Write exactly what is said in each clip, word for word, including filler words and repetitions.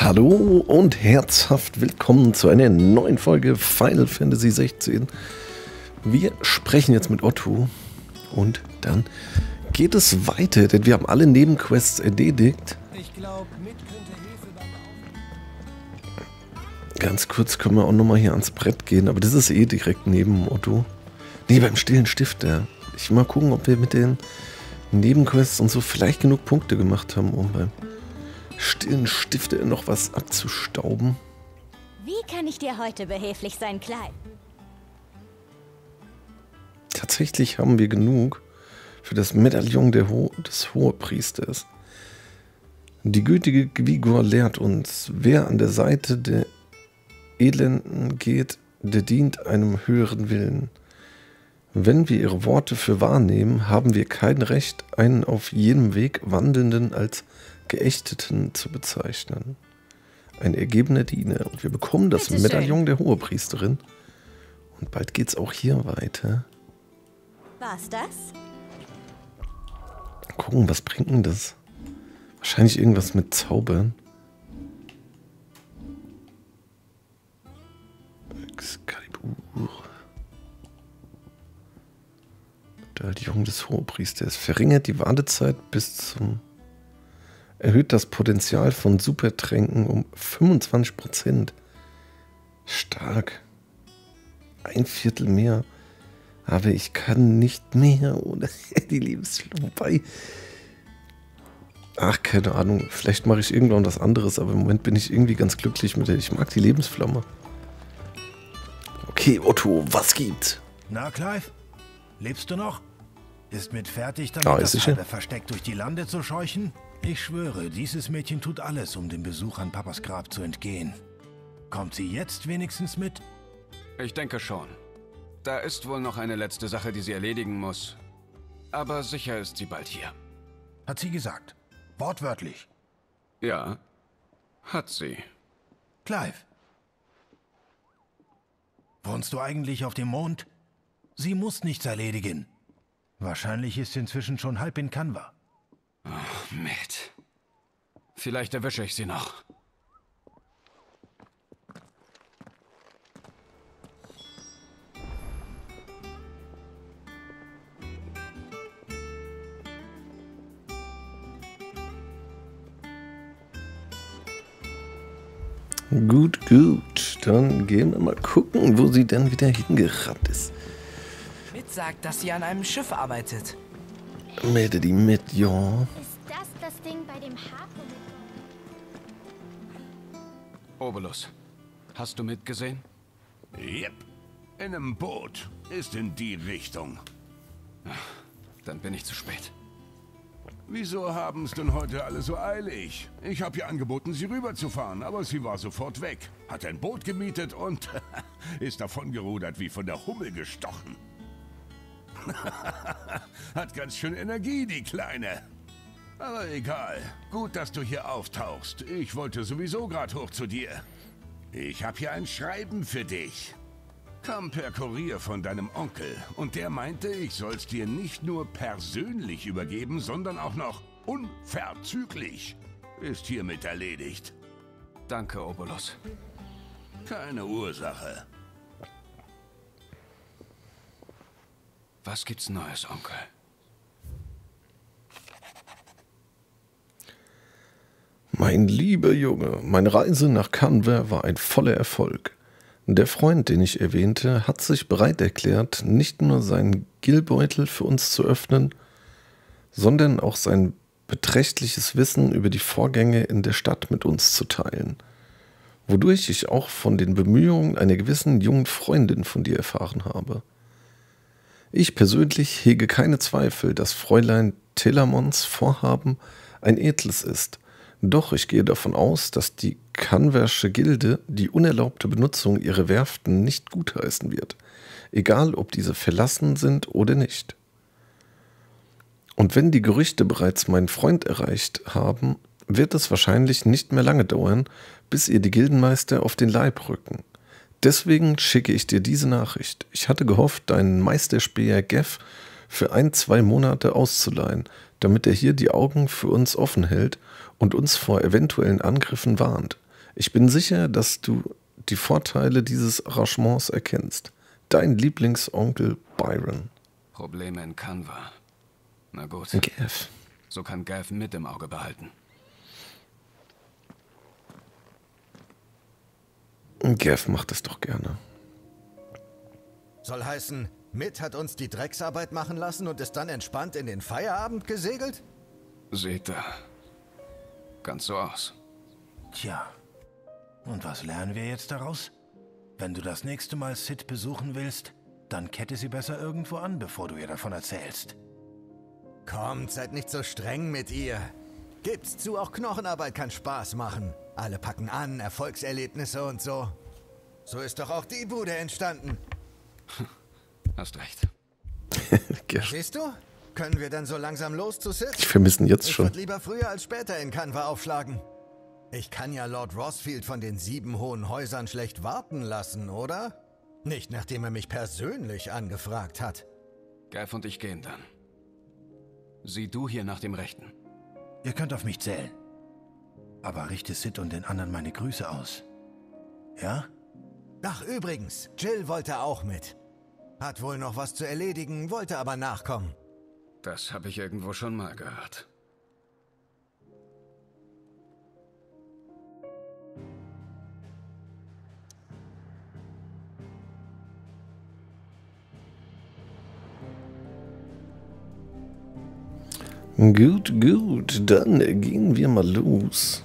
Hallo und herzhaft willkommen zu einer neuen Folge Final Fantasy sechzehn. Wir sprechen jetzt mit Otto und dann geht es weiter, denn wir haben alle Nebenquests erledigt. Ich glaub, mit könnte Hilfe beim Auf- Ganz kurz können wir auch nochmal hier ans Brett gehen, aber das ist eh direkt neben Otto. Nee, beim stillen Stifter. Ich will mal gucken, ob wir mit den Nebenquests und so vielleicht genug Punkte gemacht haben, um beim stillen Stifter noch was abzustauben. Wie kann ich dir heute behilflich sein, Clive? Tatsächlich haben wir genug für das Medaillon der Ho des Hohepriesters. Die gütige Gwigor lehrt uns, wer an der Seite der Elenden geht, der dient einem höheren Willen. Wenn wir ihre Worte für wahr nehmen, haben wir kein Recht, einen auf jenem Weg Wandelnden als Geächteten zu bezeichnen. Ein ergebener Diener. Und wir bekommen das Bitte Medaillon schön. der Hohepriesterin. Und bald geht's auch hier weiter. War's das? Gucken, was bringt denn das? Wahrscheinlich irgendwas mit Zaubern. Excalibur. Medaillon des Hohepriesters. Verringert die Wartezeit bis zum... Erhöht das Potenzial von Supertränken um fünfundzwanzig Prozent. Stark. Ein Viertel mehr. Aber ich kann nicht mehr ohne die Lebensflamme bei. Ach, keine Ahnung. Vielleicht mache ich irgendwann was anderes, aber im Moment bin ich irgendwie ganz glücklich mit der. Ich mag die Lebensflamme. Okay, Otto, was gibt's? Na, Clive? Lebst du noch? Ist mit fertig, damit Ja, ist das sicher. halbe Versteck durch die Lande zu scheuchen? Ich schwöre, dieses Mädchen tut alles, um dem Besuch an Papas Grab zu entgehen. Kommt sie jetzt wenigstens mit? Ich denke schon. Da ist wohl noch eine letzte Sache, die sie erledigen muss. Aber sicher ist sie bald hier. Hat sie gesagt. Wortwörtlich. Ja, hat sie. Clive. Wohnst du eigentlich auf dem Mond? Sie muss nichts erledigen. Wahrscheinlich ist sie inzwischen schon halb in Kanva. Oh, Mist. Vielleicht erwische ich sie noch. Gut, gut. Dann gehen wir mal gucken, wo sie denn wieder hingerannt ist. Mit sagt, dass sie an einem Schiff arbeitet. Melde die mit, ja. Ist das das Ding bei dem Hafen? Obolus, hast du mitgesehen? Yep. In einem Boot. Ist in die Richtung. Dann bin ich zu spät. Wieso haben es denn heute alle so eilig? Ich habe ihr angeboten, sie rüberzufahren, aber sie war sofort weg. Hat ein Boot gemietet und ist davongerudert wie von der Hummel gestochen. Hat ganz schön Energie, die Kleine. Aber egal. Gut, dass du hier auftauchst. Ich wollte sowieso gerade hoch zu dir. Ich habe hier ein Schreiben für dich. Kam per Kurier von deinem Onkel und der meinte, ich soll's dir nicht nur persönlich übergeben, sondern auch noch unverzüglich. Ist hiermit erledigt. Danke, Obolus. Keine Ursache. Was gibt's Neues, Onkel? Mein lieber Junge, meine Reise nach Kanver war ein voller Erfolg. Der Freund, den ich erwähnte, hat sich bereit erklärt, nicht nur seinen Gilbeutel für uns zu öffnen, sondern auch sein beträchtliches Wissen über die Vorgänge in der Stadt mit uns zu teilen, wodurch ich auch von den Bemühungen einer gewissen jungen Freundin von dir erfahren habe. Ich persönlich hege keine Zweifel, dass Fräulein Telamons Vorhaben ein edles ist. Doch ich gehe davon aus, dass die Kanversche Gilde die unerlaubte Benutzung ihrer Werften nicht gutheißen wird, egal ob diese verlassen sind oder nicht. Und wenn die Gerüchte bereits meinen Freund erreicht haben, wird es wahrscheinlich nicht mehr lange dauern, bis ihr die Gildenmeister auf den Leib rücken. Deswegen schicke ich dir diese Nachricht. Ich hatte gehofft, deinen Meisterspäher Geff für ein, zwei Monate auszuleihen, damit er hier die Augen für uns offen hält und uns vor eventuellen Angriffen warnt. Ich bin sicher, dass du die Vorteile dieses Arrangements erkennst. Dein Lieblingsonkel Byron. Probleme in Kanva. Na gut. Gav. So kann Gav mit im Auge behalten. Gav macht es doch gerne. Soll heißen, Mitt hat uns die Drecksarbeit machen lassen und ist dann entspannt in den Feierabend gesegelt? Sieht da ganz so aus. Tja, und was lernen wir jetzt daraus? Wenn du das nächste Mal Sid besuchen willst, dann kette sie besser irgendwo an, bevor du ihr davon erzählst. Kommt, seid nicht so streng mit ihr. Gibt's zu, auch Knochenarbeit kann Spaß machen. Alle packen an, Erfolgserlebnisse und so. So ist doch auch die Bude entstanden. Hast recht. Siehst du? Können wir dann so langsam los zu Sid? Ich vermisse ihn jetzt Ich schon. würde lieber früher als später in Kanva aufschlagen. Ich kann ja Lord Rossfield von den sieben hohen Häusern schlecht warten lassen, oder? Nicht, nachdem er mich persönlich angefragt hat. Gav und ich gehen dann. Sieh du hier nach dem Rechten. Ihr könnt auf mich zählen. Aber richte Sid und den anderen meine Grüße aus. Ja? Ach, übrigens, Jill wollte auch mit. Hat wohl noch was zu erledigen, wollte aber nachkommen. Das habe ich irgendwo schon mal gehört. Gut, gut, dann gehen wir mal los.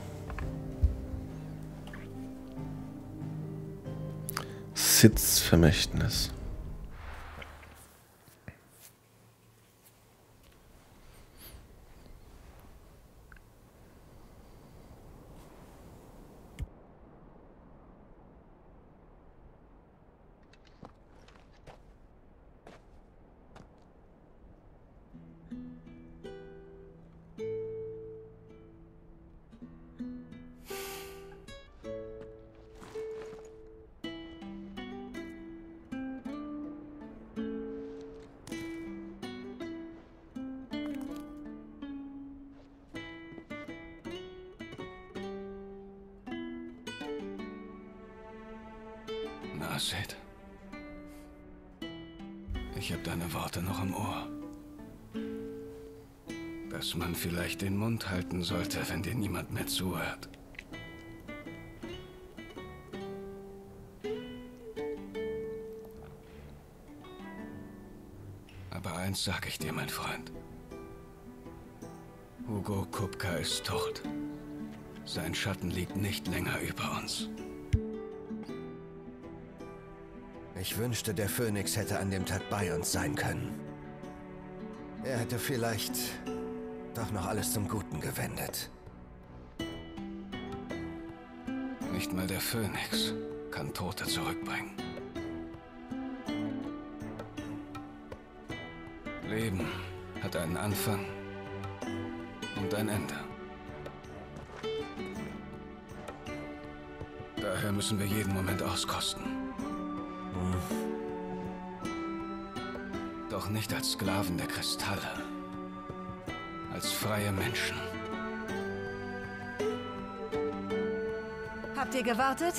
Sids Vermächtnis. Na, Sid. Ich habe deine Worte noch im Ohr. Dass man vielleicht den Mund halten sollte, wenn dir niemand mehr zuhört. Aber eins sag ich dir, mein Freund. Hugo Kupka ist tot. Sein Schatten liegt nicht länger über uns. Ich wünschte, der Phönix hätte an dem Tag bei uns sein können. Er hätte vielleicht doch noch alles zum Guten gewendet. Nicht mal der Phönix kann Tote zurückbringen. Leben hat einen Anfang und ein Ende. Daher müssen wir jeden Moment auskosten. Doch nicht als Sklaven der Kristalle. Als freie Menschen. Habt ihr gewartet?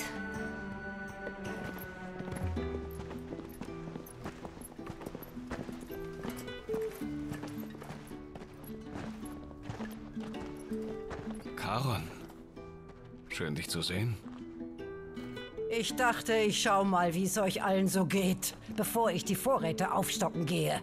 Charon. Schön, dich zu sehen. Ich dachte, ich schau mal, wie es euch allen so geht, bevor ich die Vorräte aufstocken gehe.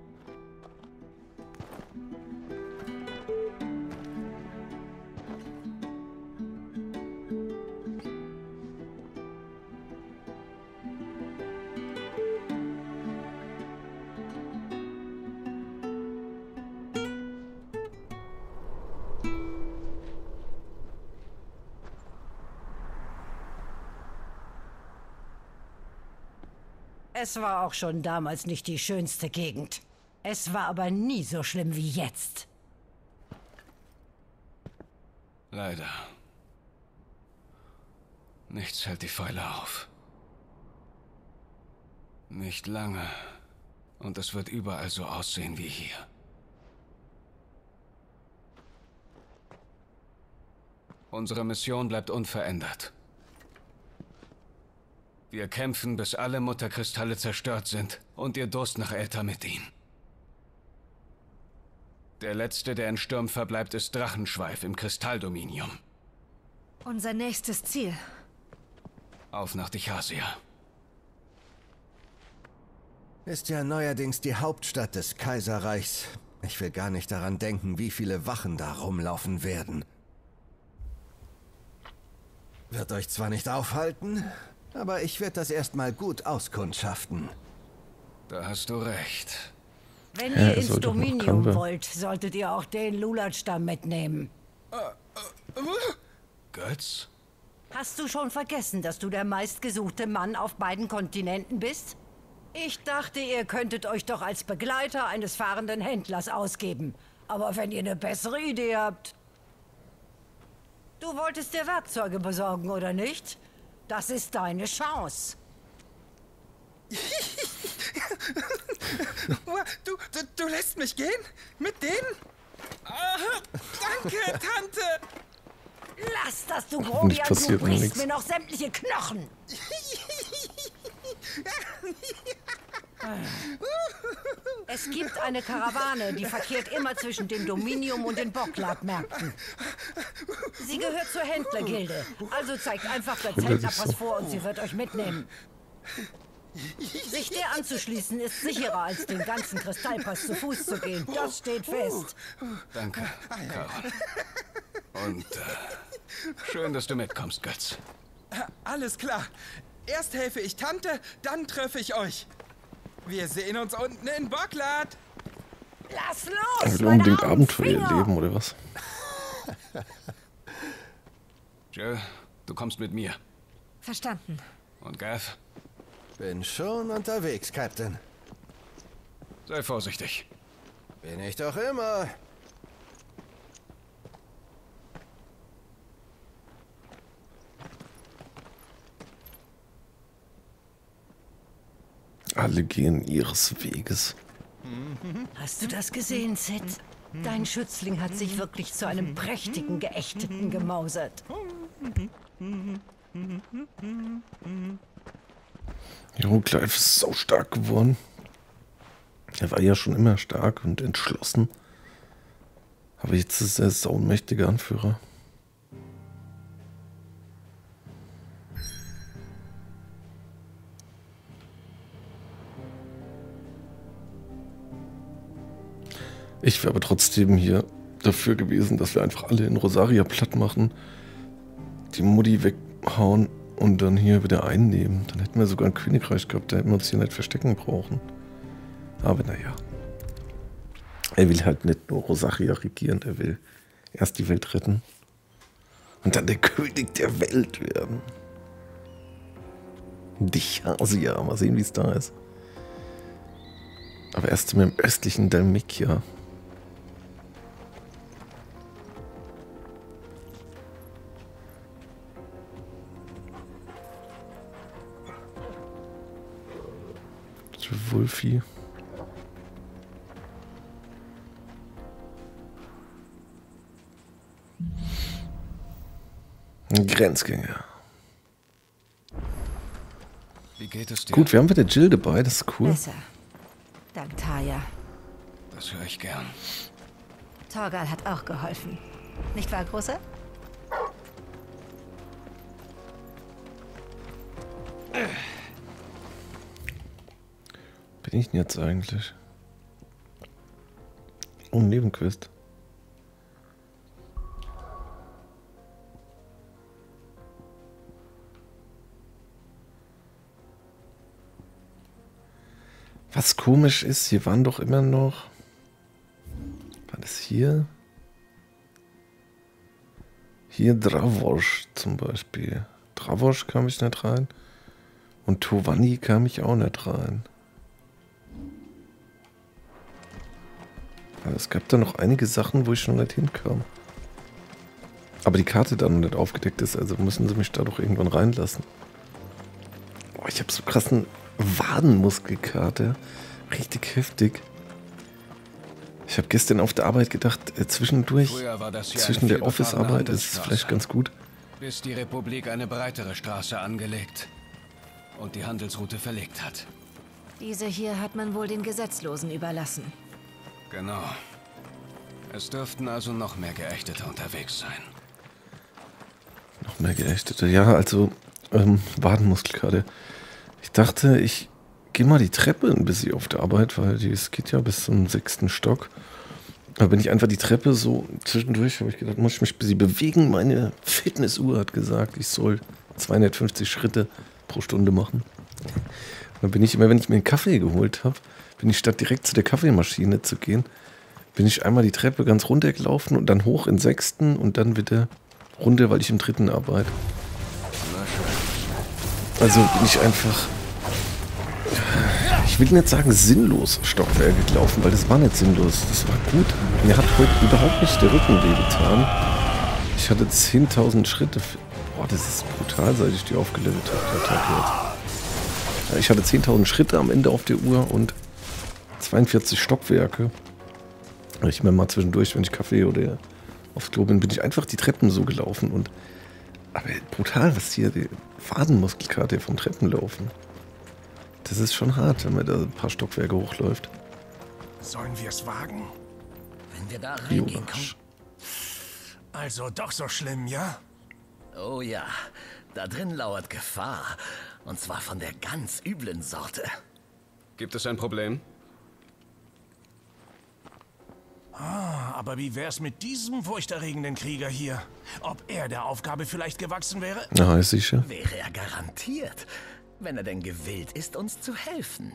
Es war auch schon damals nicht die schönste Gegend. Es war aber nie so schlimm wie jetzt. Leider. Nichts hält die Pfeile auf. Nicht lange. Und es wird überall so aussehen wie hier. Unsere Mission bleibt unverändert. Wir kämpfen, bis alle Mutterkristalle zerstört sind und ihr Durst nach Äther mit ihnen. Der letzte, der in Sturm verbleibt, ist Drachenschweif im Kristalldominium. Unser nächstes Ziel. Auf nach Dichasia. Ist ja neuerdings die Hauptstadt des Kaiserreichs. Ich will gar nicht daran denken, wie viele Wachen da rumlaufen werden. Wird euch zwar nicht aufhalten, aber ich werde das erstmal gut auskundschaften. Da hast du recht. Wenn Ja, ihr ins sollte noch Dominium Kanwe. wollt, solltet ihr auch den Lulatstamm mitnehmen. Götz? Hast du schon vergessen, dass du der meistgesuchte Mann auf beiden Kontinenten bist? Ich dachte, ihr könntet euch doch als Begleiter eines fahrenden Händlers ausgeben. Aber wenn ihr eine bessere Idee habt... Du wolltest dir Werkzeuge besorgen, oder nicht? Das ist deine Chance. Du, du, du lässt mich gehen? Mit denen? Ah, danke, Tante! Lass das, du Hoffentlich Grobian, du passiert mir brichst nichts. mir noch sämtliche Knochen. Es gibt eine Karawane, die verkehrt immer zwischen dem Dominium und den Bockladmärkten. Sie gehört zur Händlergilde, also zeigt einfach der Zeltnachers vor und sie wird euch mitnehmen. Sich der anzuschließen ist sicherer, als den ganzen Kristallpass zu Fuß zu gehen. Das steht fest. Danke, Karol. Und äh, schön, dass du mitkommst, Götz. Alles klar. Erst helfe ich Tante, dann treffe ich euch. Wir sehen uns unten in Bocklad. Lass Er los, will meine unbedingt armen Abenteuer Finger. erleben, oder was? Jill, du kommst mit mir. Verstanden. Und Gav, Bin schon unterwegs, Captain. sei vorsichtig. Bin ich doch immer. Alle gehen ihres Weges. Hast du das gesehen, Sid? Dein Schützling hat sich wirklich zu einem prächtigen Geächteten gemausert. Jo, Clive ist so stark geworden. Er war ja schon immer stark und entschlossen. Aber jetzt ist er so ein mächtiger Anführer. Ich wäre aber trotzdem hier dafür gewesen, dass wir einfach alle in Rosaria platt machen, die Mutti weghauen und dann hier wieder einnehmen. Dann hätten wir sogar ein Königreich gehabt, da hätten wir uns hier nicht verstecken brauchen. Aber naja. Er will halt nicht nur Rosaria regieren, er will erst die Welt retten und dann der König der Welt werden. Dichasia, mal sehen, wie es da ist. Aber erst mit dem östlichen Dalmikia. Wulfi. Grenzgänger. Wie geht es dir? Gut, wir haben wieder Jill dabei, das ist cool. Besser. Dank Tarja. Das höre ich gern. Torgal hat auch geholfen. Nicht wahr, Großer? Bin ich denn jetzt eigentlich? Oh, ein Nebenquest. Was komisch ist, hier waren doch immer noch... War das hier? Hier Dravosch zum Beispiel. Dravosch kam ich nicht rein. Und Tovani kam ich auch nicht rein. Aber es gab da noch einige Sachen, wo ich schon nicht hinkam. Aber die Karte dann nicht aufgedeckt ist, also müssen sie mich da doch irgendwann reinlassen. Boah, ich habe so krassen Wadenmuskelkater. Richtig heftig. Ich habe gestern auf der Arbeit gedacht, äh, zwischendurch, Früher war das hier eine zwischen der vielbefahrene Office-Arbeit ist es Handelsstraße. vielleicht ganz gut. Bis die Republik eine breitere Straße angelegt. und die Handelsroute verlegt hat. Diese hier hat man wohl den Gesetzlosen überlassen. Genau. Es dürften also noch mehr Geächtete unterwegs sein. Noch mehr Geächtete? Ja, also, ähm, Wadenmuskelkater. Ich dachte, ich gehe mal die Treppe ein bisschen auf der Arbeit, weil die, es geht ja bis zum sechsten Stock. Da bin ich einfach die Treppe so zwischendurch, habe ich gedacht, muss ich mich ein bisschen bewegen. Meine Fitnessuhr hat gesagt, ich soll zweihundertfünfzig Schritte pro Stunde machen. Dann bin ich immer, wenn ich mir einen Kaffee geholt habe, bin ich statt direkt zu der Kaffeemaschine zu gehen, bin ich einmal die Treppe ganz runter gelaufen und dann hoch in den sechsten und dann wieder runter, weil ich im dritten arbeite. Also bin ich einfach, ich will nicht sagen sinnlos Stockwerke gelaufen, weil das war nicht sinnlos, das war gut. Mir hat heute überhaupt nicht der Rücken wehgetan. Ich hatte zehntausend Schritte. Boah, das ist brutal, seit ich die aufgelevelt habe, der Tag jetzt. Ich hatte zehntausend Schritte am Ende auf der Uhr und zweiundvierzig Stockwerke. Ich mir mal zwischendurch, wenn ich Kaffee oder aufs Klo bin, bin ich einfach die Treppen so gelaufen. Und aber brutal, was hier die Wadenmuskelkater vom Treppenlaufen. Das ist schon hart, wenn man da ein paar Stockwerke hochläuft. Sollen wir es wagen? Wenn wir da reingehen Jonas. können. Also doch so schlimm, ja? Oh ja, da drin lauert Gefahr. Und zwar von der ganz üblen Sorte. Gibt es ein Problem? Ah, aber wie wär's mit diesem furchterregenden Krieger hier? Ob er der Aufgabe vielleicht gewachsen wäre? Na, ist sicher. Wäre er garantiert, wenn er denn gewillt ist, uns zu helfen.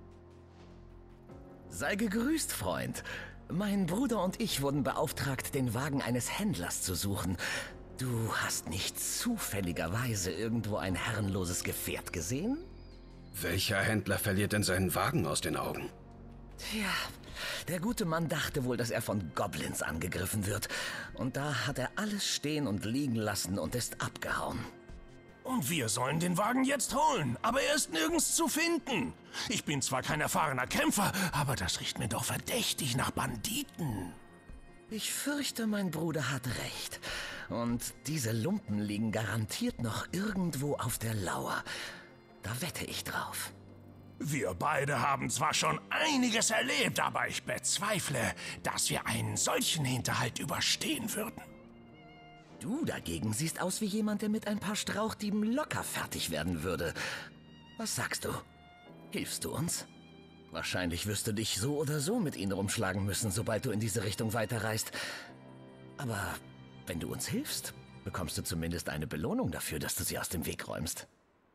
Sei gegrüßt, Freund. Mein Bruder und ich wurden beauftragt, den Wagen eines Händlers zu suchen. Du hast nicht zufälligerweise irgendwo ein herrenloses Gefährt gesehen? Welcher Händler verliert denn seinen Wagen aus den Augen? Tja, der gute Mann dachte wohl, dass er von Goblins angegriffen wird. Und da hat er alles stehen und liegen lassen und ist abgehauen. Und wir sollen den Wagen jetzt holen, aber er ist nirgends zu finden. Ich bin zwar kein erfahrener Kämpfer, aber das riecht mir doch verdächtig nach Banditen. Ich fürchte, mein Bruder hat recht. Und diese Lumpen liegen garantiert noch irgendwo auf der Lauer. Da wette ich drauf. Wir beide haben zwar schon einiges erlebt, aber ich bezweifle, dass wir einen solchen Hinterhalt überstehen würden. Du dagegen siehst aus wie jemand, der mit ein paar Strauchdieben locker fertig werden würde. Was sagst du? Hilfst du uns? Wahrscheinlich wirst du dich so oder so mit ihnen rumschlagen müssen, sobald du in diese Richtung weiterreist. Aber wenn du uns hilfst, bekommst du zumindest eine Belohnung dafür, dass du sie aus dem Weg räumst.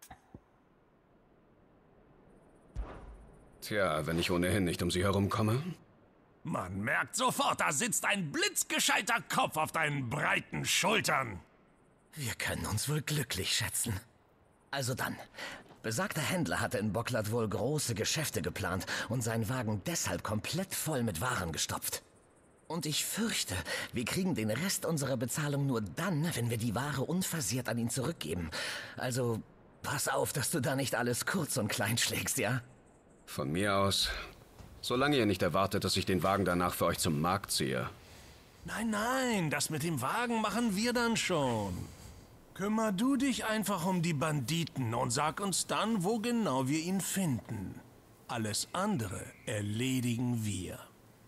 Tja, wenn ich ohnehin nicht um sie herumkomme. Man merkt sofort, da sitzt ein blitzgescheiter Kopf auf deinen breiten Schultern. Wir können uns wohl glücklich schätzen. Also dann, besagter Händler hatte in Bocklat wohl große Geschäfte geplant und seinen Wagen deshalb komplett voll mit Waren gestopft. Und ich fürchte, wir kriegen den Rest unserer Bezahlung nur dann, wenn wir die Ware unversehrt an ihn zurückgeben. Also pass auf, dass du da nicht alles kurz und klein schlägst, ja? Von mir aus, solange ihr nicht erwartet, dass ich den Wagen danach für euch zum Markt ziehe. Nein, nein, das mit dem Wagen machen wir dann schon. Kümmer du dich einfach um die Banditen und sag uns dann, wo genau wir ihn finden. Alles andere erledigen wir.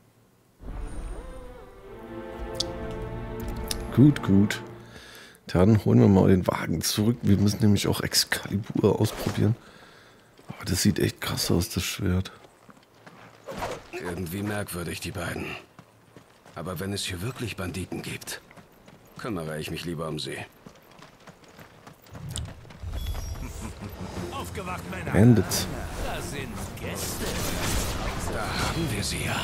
Gut, gut. Dann holen wir mal den Wagen zurück. Wir müssen nämlich auch Excalibur ausprobieren. Aber das sieht echt krass aus, das Schwert. Irgendwie merkwürdig, die beiden. Aber wenn es hier wirklich Banditen gibt, kümmere ich mich lieber um sie. Aufgewacht, Männer. Bandits. Da sind Gäste. Da haben wir sie ja.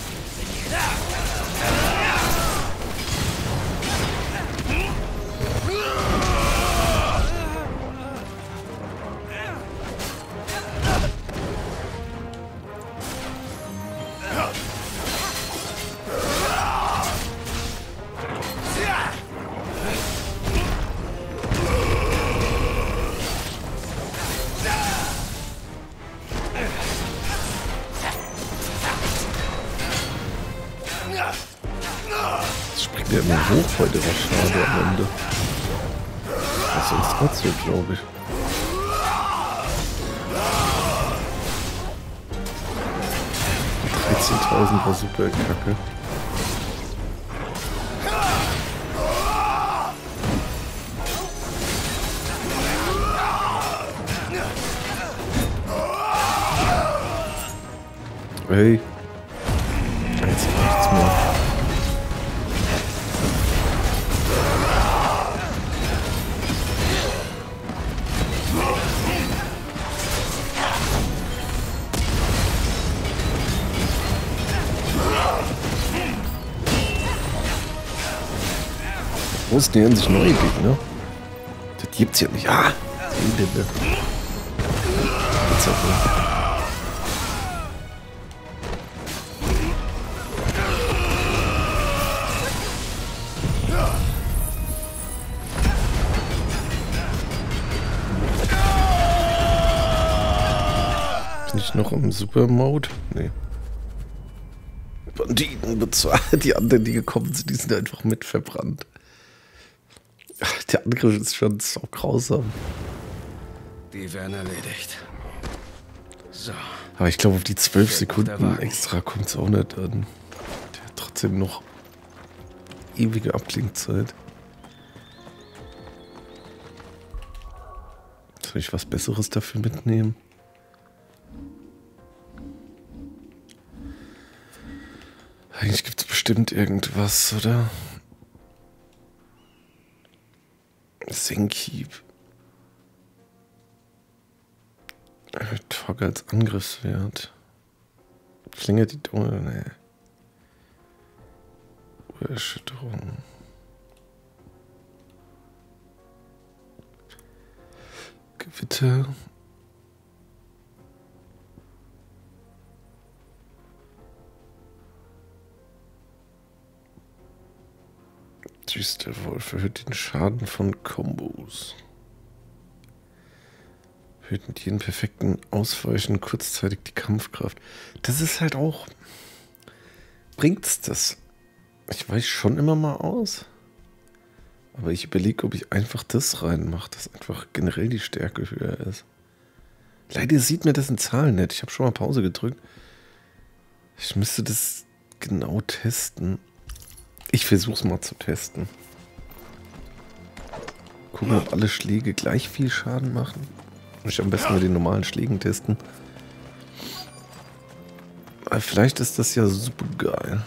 Das springt ja immer hoch bei der Schade am Ende. Das ist sonst nicht so, glaube ich. fünfzehntausend war super kacke. Hey. Jetzt reicht's mir. Wo ist nähern sich neue Gegner? Das gibt's ja nicht. Ah! Elende. Jetzt auch noch im Super-Mode? Nee. Banditen bezahlt. Die anderen, die gekommen sind, die sind einfach mit verbrannt. Ach, der Angriff ist schon so grausam. Die werden erledigt. So. Aber ich glaube, auf die zwölf Sekunden extra kommt es auch nicht an. Der hat trotzdem noch ewige Abklingzeit. Soll ich was Besseres dafür mitnehmen? Eigentlich gibt es bestimmt irgendwas, oder? Senkhieb. Erhöht Toggle als Angriffswert. Verlängert die Dauer. Nee. Urerschütterung. Gewitter. Der Wolf erhöht den Schaden von Kombos. Erhöht mit jedem perfekten Ausweichen kurzzeitig die Kampfkraft. Das ist halt auch... Bringt's das? Ich weiche schon immer mal aus. Aber ich überlege, ob ich einfach das reinmache, dass einfach generell die Stärke höher ist. Leider sieht mir das in Zahlen nicht. Ich habe schon mal Pause gedrückt. Ich müsste das genau testen. Ich versuche es mal zu testen. Gucken, ob alle Schläge gleich viel Schaden machen. Ich am besten mit den normalen Schlägen testen. Aber vielleicht ist das ja super geil.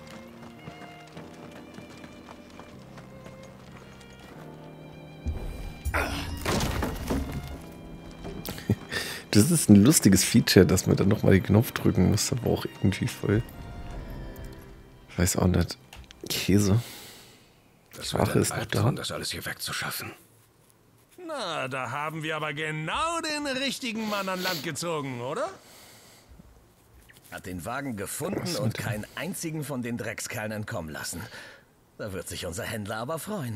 Das ist ein lustiges Feature, dass man dann nochmal den Knopf drücken muss, aber auch irgendwie voll. Ich weiß auch nicht. Käse. Das Wache ist noch da. Das alles hier wegzuschaffen. Na, da haben wir aber genau den richtigen Mann an Land gezogen, oder? Hat den Wagen gefunden und keinen einzigen von den Dreckskerlen entkommen lassen. Da wird sich unser Händler aber freuen.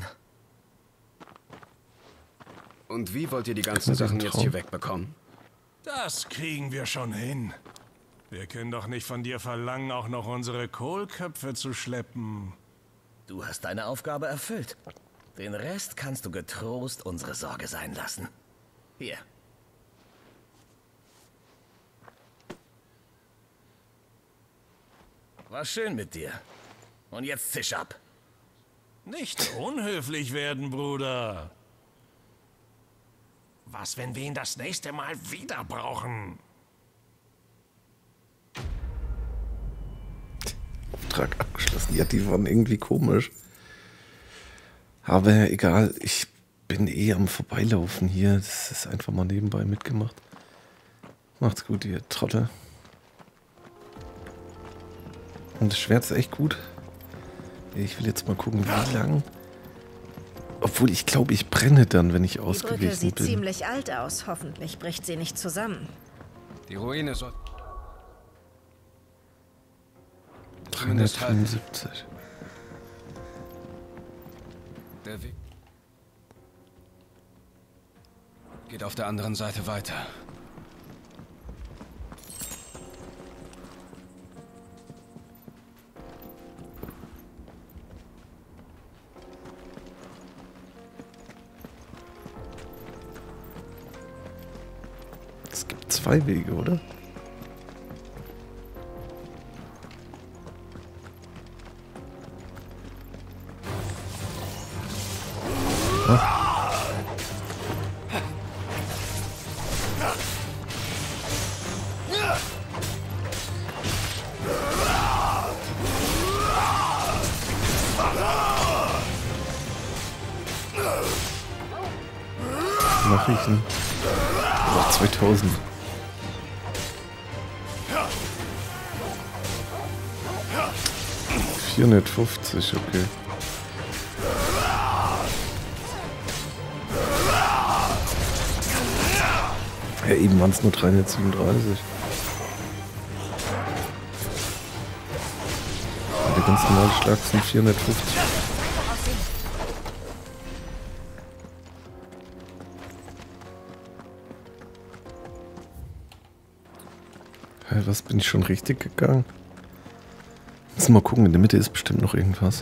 Und wie wollt ihr die ganzen Sachen jetzt hier wegbekommen? Das kriegen wir schon hin. Wir können doch nicht von dir verlangen, auch noch unsere Kohlköpfe zu schleppen. Du hast deine Aufgabe erfüllt. Den Rest kannst du getrost unsere Sorge sein lassen. Hier. War schön mit dir. Und jetzt zisch ab. Nicht unhöflich werden, Bruder. Was, wenn wir ihn das nächste Mal wieder brauchen? Auftrag abgeschlossen. Ja, die waren irgendwie komisch. Aber egal, ich bin eh am Vorbeilaufen hier. Das ist einfach mal nebenbei mitgemacht. Macht's gut, ihr Trottel. Und das Schwert ist echt gut. Ich will jetzt mal gucken, wie lang. Obwohl, ich glaube, ich brenne dann, wenn ich ausgewichen bin. Die Brücke sieht ziemlich alt aus. Hoffentlich bricht sie nicht zusammen. Die Ruine soll... dreihundertfünfundsiebzig. Der Weg geht auf der anderen Seite weiter. Es gibt zwei Wege, oder? Ah. Nachrichten. Oh, zweitausend. vierhundertfünfzig, okay. Ja, eben waren es nur dreihundertsiebenunddreißig. Der ganz normale Schlag sind vierhundertfünfzig. Hey, was, bin ich schon richtig gegangen? Jetzt mal gucken, in der Mitte ist bestimmt noch irgendwas.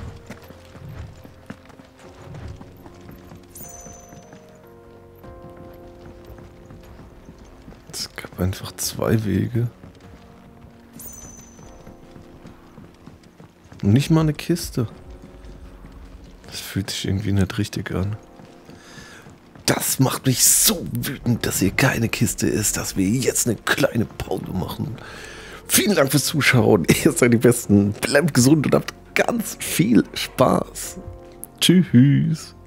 Es gab einfach zwei Wege. Und nicht mal eine Kiste. Das fühlt sich irgendwie nicht richtig an. Das macht mich so wütend, dass hier keine Kiste ist, dass wir jetzt eine kleine Pause machen. Vielen Dank fürs Zuschauen. Ihr seid die Besten. Bleibt gesund und habt ganz viel Spaß. Tschüss.